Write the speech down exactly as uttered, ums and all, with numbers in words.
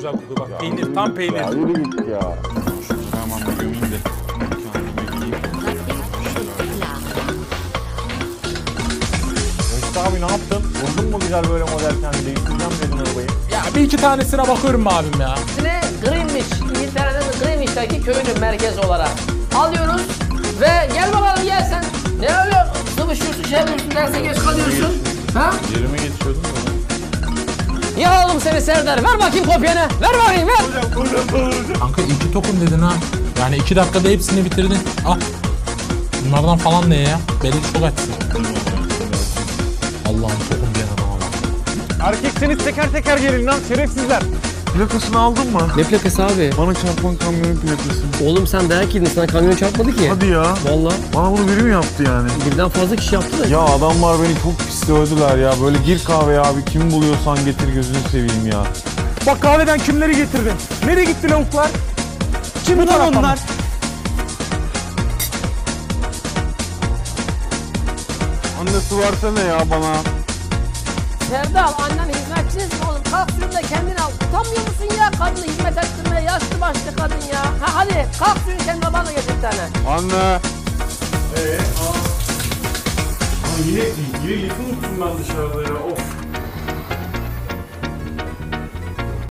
güzel kokuyor bak. Peynir, tam peynir. Ya yürü git ya. Tamam ben gömeyim de. Mesut abi ne yaptın? Buldun mu güzel böyle model kendi? Değiştireceğim dedin arabayı. Ya bir iki tanesine bakıyorum abim ya. Ne? Greenwich, İngiltere'nin Greenwich'teki köyünün merkezi olarak alıyoruz ve gel bakalım gel sen. Ne öyle sıvışıyorsun, şey yapıyorsun, derse geç kalıyorsun. Ha? Yerime geçiyordun da. Yalalım seni Serdar. Ver bakayım kopyanı. Ver bakayım ver. Kanka iki tokum dedin ha. Yani iki dakikada hepsini bitirdin. Al. Bunlardan falan ne ya? Belli çok açsın. Allah'ım tokum diyen adama bak. Erkekseniz teker teker gelin lan şerefsizler. Plakasını aldın mı? Ne plakası abi? Bana çarpan kamyonun plakası. Oğlum sen dayak yedin. Sana kamyon çarpmadı ki. Hadi ya. Vallahi. Bana bunu biri mi yaptı yani? Birden fazla kişi yaptı da. Ya adamlar beni çok pis dövdüler ya. Böyle gir kahveye abi, kim buluyorsan getir, gözünü seveyim ya. Bak kahveden kimleri getirdin? Nereye gitti lavuklar? Kim bu taraftan? Onlar. Annesi versene ya bana. Serdar annen hizmetçiniz mi oğlum? Kalk şunu da kendin al. Utanmıyor musun ya kadını hizmet ettirmeye? Yaşlı başlı kadın ya. Ha hadi kalk şunu kendi babanla getir bir tane. Anne. Ee, aa. Aa, yine, yine yıkılmışım ben dışarıda ya. Of.